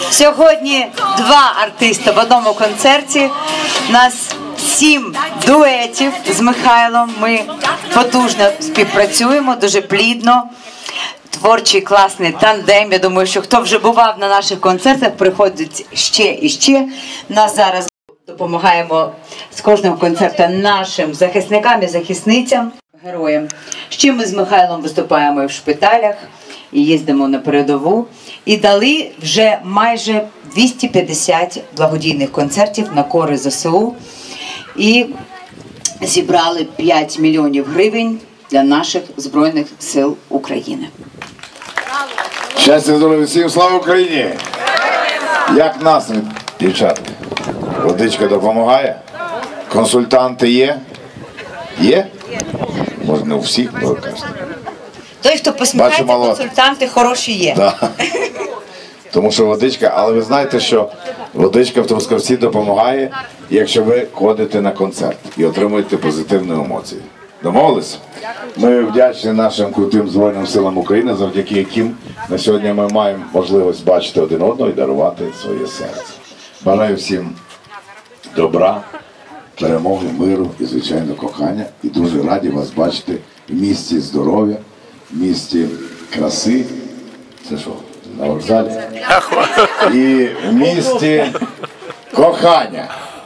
Сьогодні два артиста в одному концерті. У нас 7 дуетів з Михайлом. Ми потужно співпрацюємо, дуже плідно. Творчий, класний тандем. Я думаю, що хто вже бував на наших концертах, приходить ще і ще. Нас зараз допомагаємо з кожного концерту нашим захисникам і захисницям, героям. Ще ми з Михайлом виступаємо і в шпиталях, і їздимо на передову. І дали вже майже 250 благодійних концертів на користь ЗСУ. І зібрали 5 мільйонів гривень для наших Збройних сил України. Щастя, здоров'я всім, слава Україні! Як настрій, дівчатки? Водичка допомагає? Консультанти є? Є? Може, не у всіх, але кажуть. Той, хто посміхається, консультанти хороші є. Да. Тому що водичка, але ви знаєте, що водичка в Трускавці допомагає, якщо ви ходите на концерт і отримуєте позитивні емоції. Домовились? Ми вдячні нашим крутим Збройним силам України, завдяки яким на сьогодні ми маємо можливість бачити один одного і дарувати своє серце. Бажаю всім добра, перемоги, миру і, звичайно, кохання. І дуже раді вас бачити в місті здоров'я, в місті краси. Це що, на вокзалі? І в місті кохання.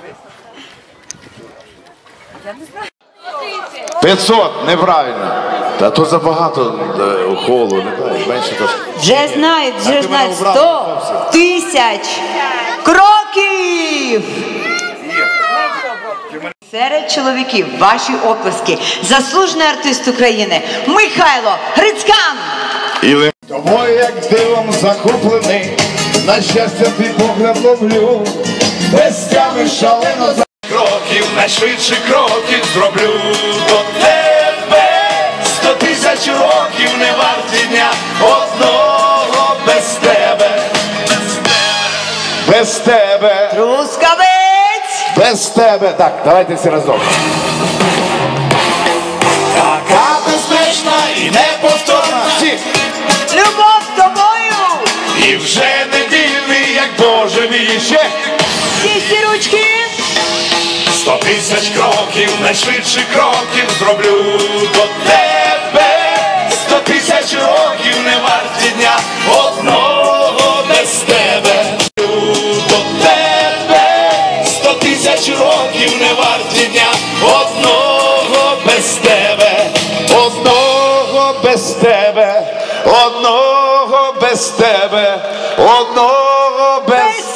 500, неправильно. Та то забагато холу, менше то. Вже знають, 100 тисяч кроків! Серед чоловіків ваші оплески. Заслужений артист України Михайло Грицькан! Тобою, як дивом захоплений, на щастя твій погляд ловлю, без тями шалено за кроків, найшвидше кроків зроблю до тебе. 100 тисяч років не варті дня одного без тебе. Без тебе. Трускавець! Без тебе. Так, давайте всі разом. Така безпечна і неповторна. Любов з тобою! І вже не вільний, як Божеві ще. Всі ручки! 100 тисяч кроків, найшвидше кроків зроблю до тебе. 100 тисяч років не варті дня одного без тебе. До тебе. 100 тисяч років не варті дня одного без тебе. Одного без тебе. Одного без тебе. Одного без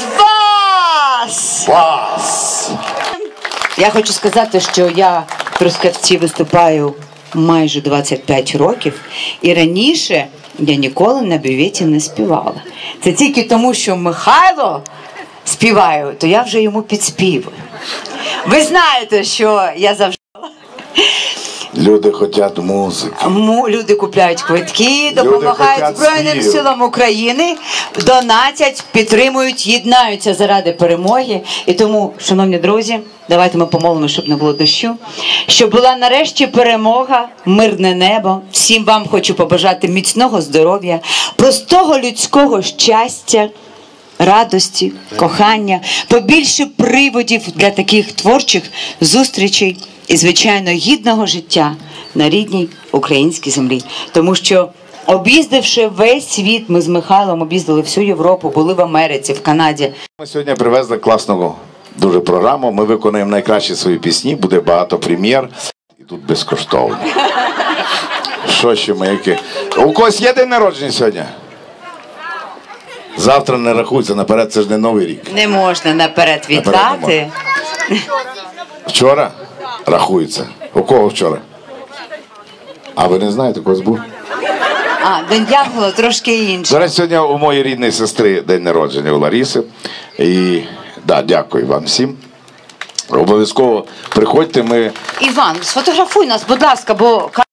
вас. Я хочу сказати, що я в Трускавці виступаю майже 25 років, і раніше я ніколи на бюветі не співала. Це тільки тому, що Михайло співає, то я вже йому підспівую. Ви знаєте, що я завжди... Люди хочуть музики. Люди купляють квитки, допомагають Збройним силам України, донатять, підтримують, єднаються заради перемоги. І тому, шановні друзі, давайте ми помолимо, щоб не було дощу, щоб була нарешті перемога, мирне небо. Всім вам хочу побажати міцного здоров'я, простого людського щастя, радості, кохання, побільше приводів для таких творчих зустрічей і, звичайно, гідного життя на рідній українській землі. Тому що, об'їздивши весь світ, ми з Михайлом об'їздили всю Європу, були в Америці, в Канаді. Ми сьогодні привезли класну дуже програму, ми виконуємо найкращі свої пісні, буде багато прем'єр. І тут безкоштовно. Що ще ми, які? У когось є день народження сьогодні? Завтра не рахується, наперед це ж не Новий рік. Не можна наперед вітати. Вчора? Рахується. У кого вчора? А ви не знаєте, когось був? День Янгола трошки інше. До речі, сьогодні у моєї рідної сестри день народження, у Лариси. І, да, дякую вам всім. Обов'язково приходьте, ми... Іван, сфотографуй нас, будь ласка, бо...